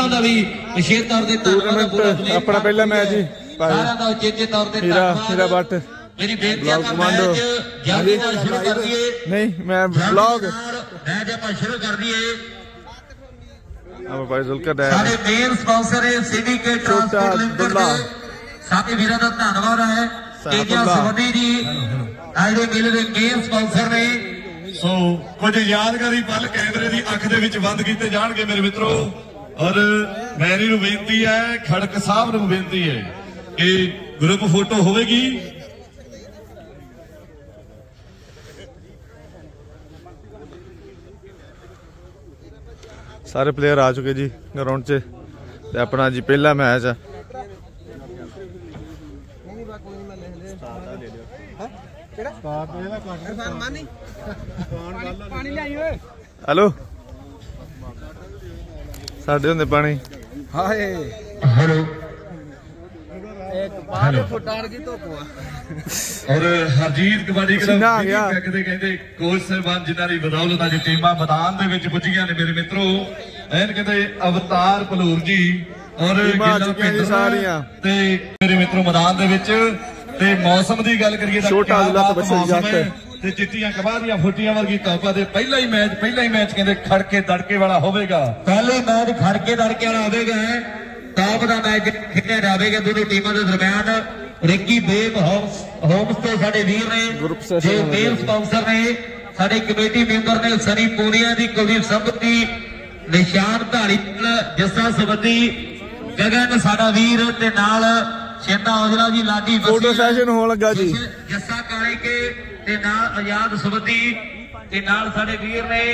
ਉਹਨਾਂ ਦਾ ਵੀ ਵਿਸ਼ੇਸ਼ ਤੌਰ ਤੇ ਧੰਨਵਾਦ। ਆਪਣਾ ਪਹਿਲਾ ਮੈਚ ਜੀ ਸਾਰਿਆਂ ਦਾ ਉਚੇਚੇ ਤੌਰ ਤੇ ਹੀਰਾ ਬੱਟ मेरी बेनती है मैच जल्दी ਨਾਲ शुरू कर दिए। नहीं मैं ब्लॉग मैच आप शुरू कर दिए। अब भाई जुल्कर दे सारे मेन स्पॉन्सर है सिंडिकेट ट्रांसपोर्ट लिमिटेड साथी वीरों का धन्यवाद है तेजा सवदी जी आज ਦੇ ਮੇਲੇ ਦੇ ਮੇਨ स्पॉन्सर ने। सो कुछ यादगारी पल कैमरे की अख दे विच बंद किए जाणगे मेरे मित्रों। और मैरी नूं बेनती है खड़क साहब नूं बेनती है कि ग्रुप फोटो होगी। सारे प्लेयर आ चुके जी ग्राउंड च ते अपना जी पहला मैच है। हेलो साडे हुंदे पानी हेलो और हरजीत कबड्डी कहते कोच साहबान जिन्हां दी बदौलत अज टीमां मैदान दे विच पुज्जियां ने मेरे मित्रों। एन कहते अवतार भलूर जी और ते मेरे मित्रों मैदान दे विच ते मौसम दी गल करिए ते चिट्टियां कबाह दियां फुटियां वर्गी तोपा दे पहला ही मैच कहते खड़के दड़के वाला होवेगा। पहले मैच खड़के दड़के वाला होवेगा। टॉप का मैच खेलिया जाएगा दोनों टीमों के दरम्यान। रिकी बेब होम्स तो साडे वीर ने जो मेन स्पॉन्सर ने साडे कमेटी मेंबर ने सनी पूनिया दी कुलदीप संपति निशान धारी जस्सा सबंधी गगन साडा वीर ते नाल शेता औजला जी लाडी फोटो सेशन होने लगा जी जस्सा काले के ते नाल आजाद सबंधी ते नाल साडे वीर ने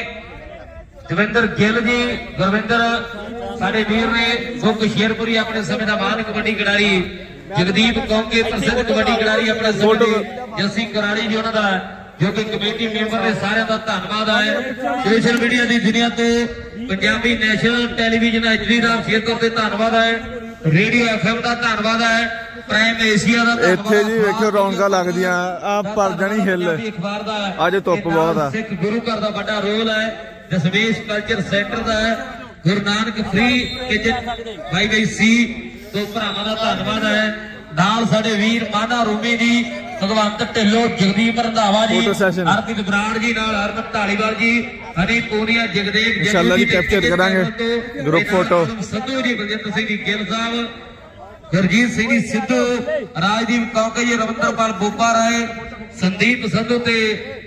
दविंदर गिल जी गुरविंदर साडे वीर ने सुख शेरपुरी अपने समय का महान कबड्डी खिडारी जगदीप कौंके प्रसिद्ध कबड्डी खिडारी अपने समय जस्सी कराड़ी जी उन्होंने जो कि कमेटी मेंबर ने सारे का धन्यवाद है। सोशल मीडिया की दुनिया तो पंजाबी नेशनल टेलीविजन HD का विशेष तौर पर धन्यवाद है। रेडियो FM का धन्यवाद है। प्राइम एशिया का इत्थे जी वेखो रौनकां लगदियां आ पर जानी हिल अज धुप बहुत आ। सिख गुरु घर का बड़ा रोल है। दसवेश कल्चर सेंटर का है। गुरु नानक फ्री किचन भाई सी तो भरावां दा धन्नवाद है। नाल साडे वीर माना रूमी जी भगवंत ढिल्लो जगदीप रंधावा जी हरदीप बराड़ जी नाल हरमन ढालीवाल जी हनी पूनिया जगदेव इंशाअल्लाह जी कैप्चर करांगे ग्रुप फोटो संधू जी बलजिंदर सिंह जी गिल साहब गुरजीत सिंह जी सिद्धू राजदीप कौंके जी रविंदरपाल बोपा राय संदीप संधू ते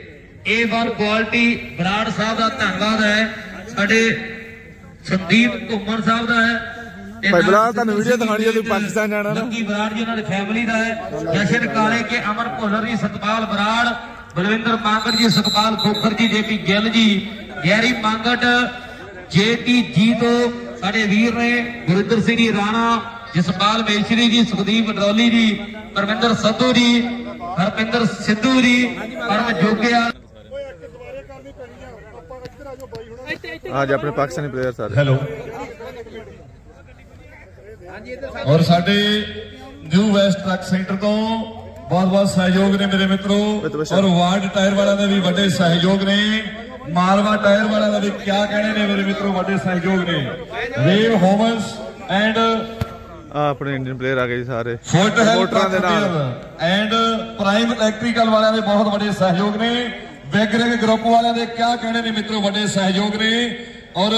A1 क्वालिटी बराड़ साहब का धन्यवाद है। साडे संदीप घुमन साहब का है। भाई बराड़ तानू वीडियो दिखानी है पाकिस्तान जाना ना लक्की बराड़ जी उन्होंने फैमिली का है। जशन काले के अमर भुल्लर जी सतपाल बराड़ बलविंदर मांगट जी सतपाल खोखर जी JP गिल जी गैरी मांगट JT जी तो साडे वीर ने गुरिंदर सिंह जी राणा जसपाल मेशरी जी सुखदीप डरौली जी परमिंदर संधू जी हरपिंदर सिद्धू जी परम जोगिया आज अपने पाकिस्तानी प्लेयर सारे। हेलो और साडे न्यू वेस्ट ट्रक सेंटर तो बहुत बहुत सहयोग ने मेरे मित्रों। और वार्ड टायर वाला ने भी बड़े सहयोग ने। मालवा टायर वाला ने भी क्या कहने ने मेरे मित्रों बड़े सहयोग ने। वेव होमस एंड अपने इंडियन प्लेयर आ गए सारे एंड प्राइम इलेक्ट्रिकल वाले ने बहुत बड़े सहयोग ने। बैगरेग ग्रुप वाले ने क्या कहने ने मित्रों बड़े सहयोग ने। और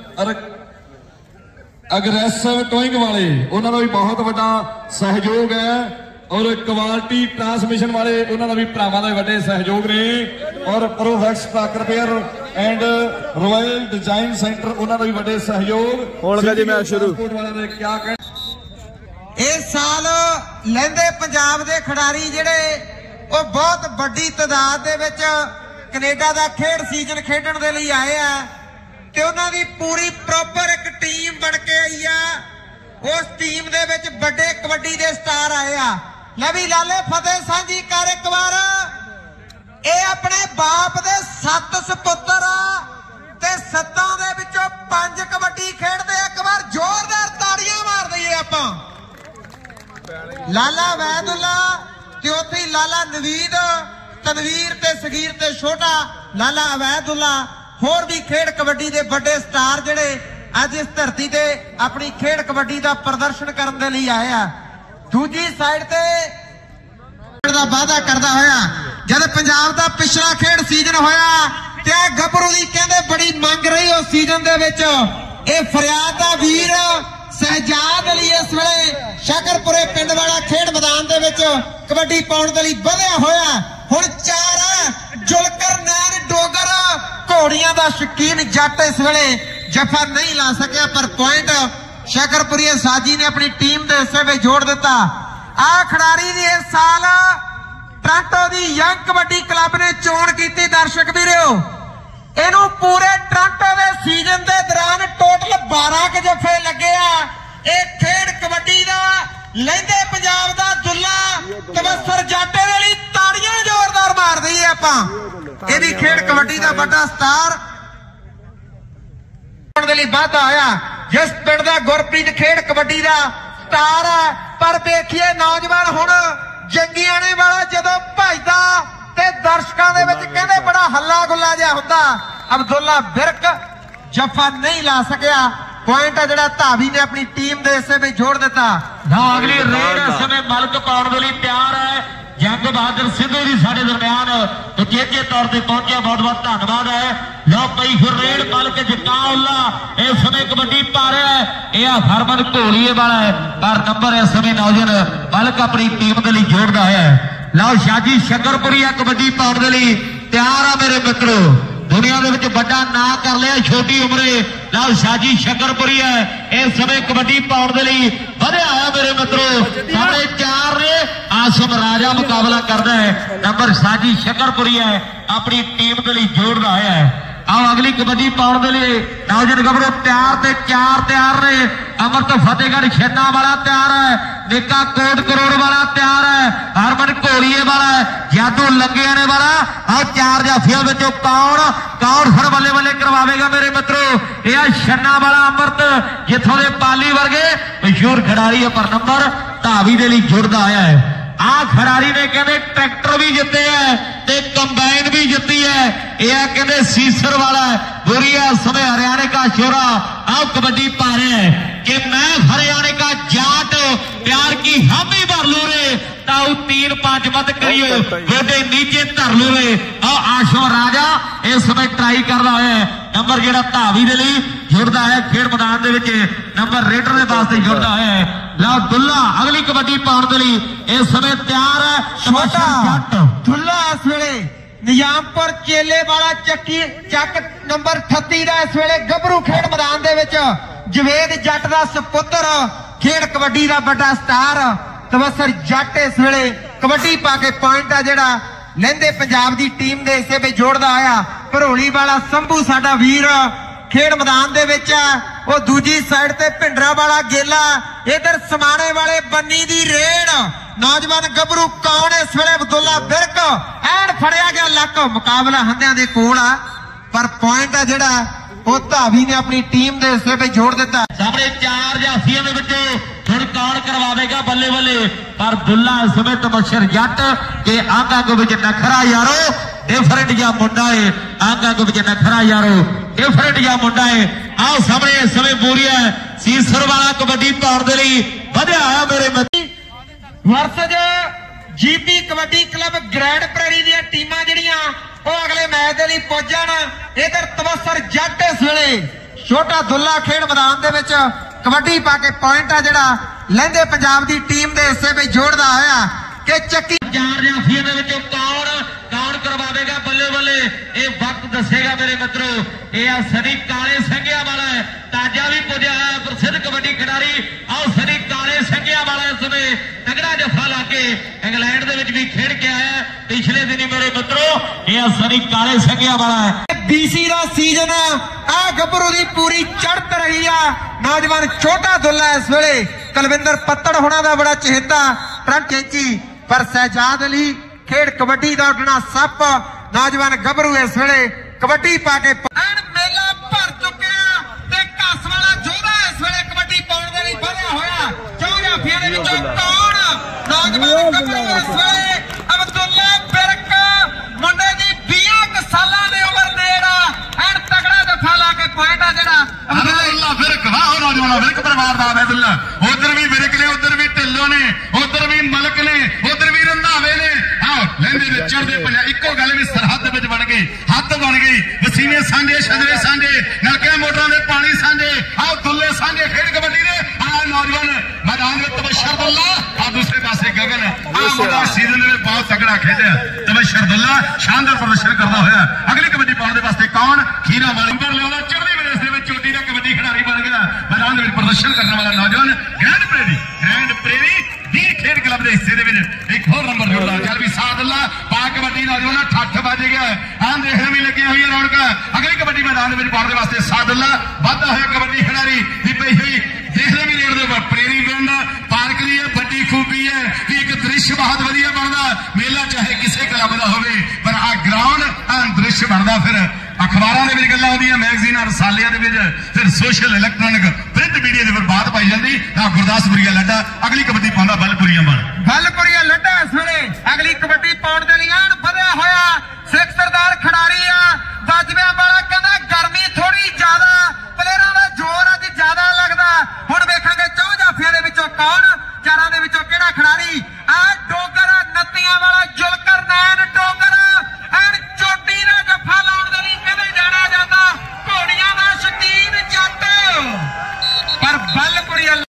अग्रेसिव टोइंग वाले उन्होंने भी बहुत बड़ा सहयोग है। और क्वालिटी ट्रांसमिशन वाले उन्होंने भी भरावां दा बड़े सहयोग ने। और Profex truck repair and Royal Design Centre उन्होंने भी बड़े सहयोग होण लगा जी मैच शुरू। वाले ने क्या इस साल लैंदे पंजाब के खिडारी जिहड़े वो बहुत बड़ी तादाद दे विच कनेडा का खेड सीजन खेडण दे लई आए आ ते उन्हां दी पूरी प्रॉपर एक टीम बन के आई आ। उस टीम दे विच बड़े कबड्डी दे स्टार आए आ। लवी लाले फतेह सांझी कर एक बार ये अपने बाप दे 7 सपुत्र ते 7 दे विचों 5 कबड्डी खेडदे। एक बार जोरदार ताड़ियां मार दईए आपां। लाला वैदुल्ला ते उत्थे लाला नवीद तनवीर ते सगीर ते छोटा लाला अवैदुल्ला होर भी खेड कबड्डी दे बड़े स्टार जिहड़े ਅੱਜ ਇਸ ਧਰਤੀ ਤੇ ਆਪਣੀ ਖੇਡ ਕਬੱਡੀ ਦਾ ਪ੍ਰਦਰਸ਼ਨ ਕਰਨ ਦੇ ਲਈ ਆਏ ਆ। ਦੂਜੀ ਸਾਈਡ ਤੇ ਦਾ ਵਾਅਦਾ ਕਰਦਾ ਹੋਇਆ ਜਦ ਪੰਜਾਬ ਦਾ ਪਿਛਲਾ ਖੇਡ ਸੀਜ਼ਨ ਹੋਇਆ ਤੇ ਆ ਗੱਭਰੂ ਦੀ ਕਹਿੰਦੇ ਬੜੀ ਮੰਗ ਰਹੀ ਉਸ ਸੀਜ਼ਨ ਦੇ ਵਿੱਚ। ਇਹ ਫਰਿਆਦ ਦਾ ਵੀਰ ਸਹਿਜਾਦ ਅਲੀ ਇਸ ਵੇਲੇ ਸ਼ਕਰਪੁਰੇ ਪਿੰਡ ਵਾਲਾ ਖੇਡ ਮੈਦਾਨ ਦੇ ਵਿੱਚ ਕਬੱਡੀ ਪਾਉਣ ਦੇ ਲਈ ਵਧਿਆ ਹੋਇਆ। ਹੁਣ 4 ਜੁਲਕਰ ਨੈਣ ਡੋਗਰ ਘੋੜੀਆਂ ਦਾ ਸ਼ੌਕੀਨ ਜੱਟ ਇਸ ਵੇਲੇ ਜਫਾ ਨਹੀਂ ਲਾ ਸਕਿਆ, ਪਰ ਪੁਆਇੰਟ ਸ਼ਕਰਪੁਰੀਏ ਸਾਜੀ ਨੇ ਆਪਣੀ ਟੀਮ ਦੇ ਹਿੱਸੇ ਵਿੱਚ ਜੋੜ ਦਿੱਤਾ। ਆ ਖਿਡਾਰੀ ਦੀ ਇਸ ਸਾਲ ਟੋਰਾਂਟੋ ਦੀ ਯੰਗ ਕਬੱਡੀ ਕਲੱਬ ਨੇ ਚੋਣ ਕੀਤੀ। ਦਰਸ਼ਕ ਵੀਰੋ, ਇਹਨੂੰ ਪੂਰੇ ਟੋਰਾਂਟੋ ਦੇ ਸੀਜ਼ਨ ਦੇ ਦੌਰਾਨ ਟੋਟਲ 12 ਜਫੇ ਲੱਗੇ ਆ। ਇਹ ਖੇਡ ਕਬੱਡੀ ਦਾ ਲਹਿੰਦੇ ਪੰਜਾਬ ਦਾ ਦੁੱਲਾ ਤਵੱਸਰ ਜਾਟੇ ਦੇ ਲਈ ਤਾੜੀਆਂ ਜ਼ੋਰਦਾਰ ਮਾਰ ਦਈਏ ਆਪਾਂ। ਇਹਦੀ ਖੇਡ ਕਬੱਡੀ ਦਾ ਵੱਡਾ ਸਟਾਰ ਦੇ ਲਈ ਵਾਧਾ ਹੋਇਆ। ਜਿਸ ਪਿੰਡ ਦਾ ਗੁਰਪ੍ਰੀਤ ਖੇਡ ਕਬੱਡੀ ਦਾ ਸਟਾਰ ਹੈ, ਪਰ ਦੇਖੀਏ ਨੌਜਵਾਨ ਹੁਣ ਜੰਗੀਆਣੇ ਵਾਲਾ ਜਦੋਂ ਭਜਦਾ ਤੇ ਦਰਸ਼ਕਾਂ ਦੇ ਵਿੱਚ ਕਹਿੰਦੇ ਬੜਾ ਹੱਲਾ ਗੁੱਲਾ ਜਿਹਾ ਹੁੰਦਾ। ਅਬਦੁੱਲਾ ਬਿਰਕ ਜਫਾ ਨਹੀਂ ਲਾ ਸਕਿਆ। ਪੁਆਇੰਟ ਆ ਜਿਹੜਾ ਧਾਵੀ ਨੇ ਆਪਣੀ ਟੀਮ ਦੇ ਹਿੱਸੇ ਵਿੱਚ ਜੋੜ ਦਿੱਤਾ। ਨਾ ਅਗਲੀ ਰੇਡ ਇਸ ਸਮੇਂ ਮਲਕ ਪਾਉਣ ਦੇ ਲਈ ਤਿਆਰ ਹੈ। ਜੰਗ ਬਹਾਦਰ ਸਿੱਧੂ ਜੀ ਸਾਡੇ ਦਰਮਿਆਨ ਉਚੇਚੇ ਤੌਰ ਤੇ ਪਹੁੰਚਿਆ, ਬਹੁਤ ਬਹੁਤ ਧੰਨਵਾਦ ਹੈ। ਲਓ ਪਈ ਫਿਰ ਰੇਡ ਮਲਕ ਜਕਾਉਲਾ ਇਸ ਸਮੇਂ ਕਬੱਡੀ ਪਾ ਰਿਹਾ ਹੈ। ਇਹ ਆ ਹਰਮਨ ਘੋਲੀਏ ਵਾਲਾ ਹੈ, ਪਰ ਨੰਬਰ ਇਸ ਸਮੇਂ ਨੌਜਵਾਨ ਮਲਕ ਆਪਣੀ ਟੀਮ ਦੇ ਲਈ ਜੋੜਦਾ ਹੋਇਆ ਹੈ। ਲਓ ਸ਼ਾਜੀ ਸ਼ਕਰਪੁਰੀਆ ਕਬੱਡੀ ਪਾਉਣ ਦੇ ਲਈ ਤਿਆਰ ਆ ਮੇਰੇ ਮਿੱਤਰੋ। ਦੁਨੀਆ ਦੇ ਵਿੱਚ ਵੱਡਾ ਨਾਂ ਕਰ ਲਿਆ ਛੋਟੀ ਉਮਰੇ। ਲਓ ਸ਼ਾਜੀ ਸ਼ਕਰਪੁਰੀਆ ਇਸ ਸਮੇਂ ਕਬੱਡੀ ਪਾਉਣ ਦੇ ਲਈ ਵਧਿਆ ਹੋਇਆ ਮੇਰੇ ਮਿੱਤਰੋ। ਸਾਡੇ 4 ਨੇ ਆਸਮ ਰਾਜਾ ਮੁਕਾਬਲਾ ਕਰਦਾ ਹੈ। ਨੰਬਰ ਸ਼ਾਜੀ ਸ਼ਕਰਪੁਰੀਆ ਆਪਣੀ ਟੀਮ ਦੇ ਲਈ ਜੋੜਦਾ ਹੋਇਆ ਹੈ। ਆਓ ਅਗਲੀ ਕਬੱਡੀ ਪਾਉਣ ਦੇ ਲਈ ਨੌਜਵਾਨ ਗੱਭਰੂ ਤਿਆਰ ਤੇ 4 ਤਿਆਰ ਨੇ। ਅਮਰਤ ਫਤਿਹਗੜ੍ਹ ਛੇਨਾ ਵਾਲਾ ਤਿਆਰ ਹੈ। ਨਿੱਕਾ ਕੋਟ ਕਰੋੜ ਵਾਲਾ ਤਿਆਰ ਹੈ। ਹਰਮਨ ਘੋਲੀਏ ਵਾਲਾ, ਜਾਦੂ ਲੰਗਿਆਣੇ ਵਾਲਾ। ਆਹ 4 ਜਾਫੀਆਂ ਵਿੱਚੋਂ ਕੌਣ ਫਿਰ ਬੱਲੇ ਬੱਲੇ ਕਰਵਾਵੇਗਾ ਮੇਰੇ ਮਿੱਤਰੋ। ਇਹ ਆ ਛੰਨਾ ਵਾਲਾ ਅਮਰਤ, ਜਿੱਥੋਂ ਦੇ ਪਾਲੀ ਵਰਗੇ ਮਸ਼ਹੂਰ ਖਿਡਾਰੀ ਹੈ, ਪਰ ਨੰਬਰ ਧਾਵੀ ਦੇ ਲਈ ਜੁੜਦਾ ਆਇਆ ਹੈ। ਆ ਖਿਡਾਰੀ ਨੇ ਕਹਿੰਦੇ ਟਰੈਕਟਰ ਵੀ ਜਿੱਤੇ ਹੈ ਤੇ ਕੰਬਾਈਨ ਵੀ ਜਿੱਤੀ ਹੈ। ਇਹ ਆ ਕਹਿੰਦੇ ਸੀਸਰ वाला बुरिया समय हरियाणा का छोरा अब कबड्डी पा रहे हैं कि मैं हरियाणा का जाट प्यार की हम ही भर लो रे ताऊ 3-5 मत करियो गोडे नीचे धर लो रे। और आशो राजा इस समय ट्राई कर रहा है नंबर जेड़ा धावी दे लई जुड़दा है खेड मैदान दे विच नंबर रेडर दे वास्ते जुड़दा है। ला दुल्ला अगली कबड्डी पाउण दे लई इस समय तैयार है छोटा दुल्ला इस वेले निजामपुर चेले वाला चक्की चक नंबर 38 का इस वेले गभरू खेड मैदान दे विच जवेद जट दा सपुत्र खेड कबड्डी दा बड़ा स्टार तवसर जट इस वेले कबड्डी पाके पॉइंट आ जेड़ा लहंदे पंजाब दी टीम दे हिस्से में जोड़दा आया। भरोली वाला संभू साडा वीर खेड मैदान दे विच वो दूजी साइड ते भिंडरा वाला गेला इधर समाने वाले बन्नी दी रेड नौजवान गभरू कौन इस वेले अब्दुल्ला बिरक एंड फड़िया गया लक मुकाबला हंदियां दे कोल आ पर पॉइंट आ जेड़ा वो धावी ने अपनी टीम दे हिस्से पे जोड़ दिता। सामने 4 जाफियां दे विच हुण कौन करवावेगा बल्ले बल्ले पर दुल्ला इस समय तबशर जट के आंग विच नखरा यारो डिफरेंट जा मुंडा है आंग विच नखरा यारो डिफरेंट जा मुंडा है। आओ सामने इस समय बोरिया सीसर वाला कबड्डी पाउण दे लई वधिया आया मेरे मती versus GP Kabaddi Club Grande Prairie दी टीमां जड़ियां वो अगले मैच दे लई पहुंच जाण। इधर तबसर जट इस वेले छोटा दुल्ला खेड मैदान दे विच कबड्डी पाके पॉइंट आ जेड़ा लहंदे पंजाब दी टीम दे हिस्से में जोड़दा होया कि चक्की 4 जाफियां दे विचों कौन करवावेगा बल्ले बल्ले ये वक्त दसेगा मेरे मित्रों। ये सनी काले संघिया वाला है ताजा भी पुजा है प्रसिद्ध कबड्डी खिडारी आओ सनी काले संघिया वाला इस समय तगड़ा जफा लाके इंग्लैंड दे विच भी खेड के आया पिछले दिन मेरे मित्रों। ये सनी काले संघिया वाला है बीसी का सीजन आ गभरू दी पूरी चढ़त रही है। नौजवान छोटा दुल्ला इस वेले कुलविंदर पत्तड़ होना दा बड़ा चहेता ट्रंक कैंची पर सहजाद अली खेड कबड्डी का उठना सप नौजवान गभरू इस वेले कबड्डी पाके मेला भर चुके ते घस वाला जोधा इस वेले कबड्डी पाउण दे लई बढ़िया होया। 4 जाफियां दे विचों कौन नौजवान गभरू इस वेले अब्दुल्ला बिरक मुंडे दी 20 सालां दी उमर नेड़ एंड तगड़ा दफा ला के पॉइंट आ जेड़ा अब्दुल्ला बिरक सरदार दा अबैदुल्ला, उधर भी विरक ने, उधर भी ढिल्लो ने, उधर भी मलक ने, उधर भी रंधावे ने। आओ लैंदे ने चढ़दे पले इको गल भी सरहद विच बन गई, हद बन गई, वसीने सांझे, शजरे सांझे, नलके मोटरां दे पानी सांझे। आओ दुल्ले सांझे खेड कबड्डी ने। आ नौजवान मैदान में तबशरदुल्ला, आ दूसरे पासे गगन। आ सीजन में बहुत तगड़ा खेलिया तबशरदुल्ला, शानदार प्रदर्शन करता होया। अगली कबड्डी पाउण दे वास्ते कौन खीरा वाला नंबर लिया, चढ़दी विदेश दे विच चोटी दा कबड्डी खिडारी बन गया। मैदान में प्रदर्शन करने वाला नौजवान ग्रैंड प्रेरी दी खेड क्लब के हिस्से एक होर नंबर जोड़ता। चल भी सादुल्ला पा कबड्डी नौजवान ठठ बज गया। हाँ देखने भी लगी हुई रौनक। अगली कबड्डी मैदान में पाने वास्ते सादुल्ला वाधा हुआ कबड्डी खिडारी दी पई हुई देखने भी रेड के प्रेरी पिंड पार्क की बड़ी खूबी है कि एक दृश्य बहुत वधिया बनता। मेला चाहे किसी क्लब का हो, पर आ ग्राउंड दृश्य बनता। फिर अखबारों के गल्लां आउंदियां, मैगजीनां रसालियां दे विच, फिर सोशल इलैक्ट्रॉनिक प्रिंट मीडिया के बात पाई जाती। गुरदासपुरिया लड्डा अगली कबड्डी पाउंदा बलपुरिया बल, बलपुरिया लड्डा सुने अगली कबड्डी पाउण दे लिए